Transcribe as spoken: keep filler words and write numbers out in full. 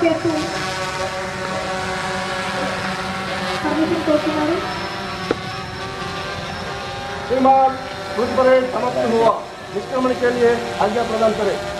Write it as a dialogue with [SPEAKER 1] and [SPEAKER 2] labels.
[SPEAKER 1] अभ्यर्थी परमिशन कोरुతున్నారు
[SPEAKER 2] श्रीमान बुद्ध परेड समाप्त हुआ निष्क्रमण के लिए आज्ञा प्रदान करें।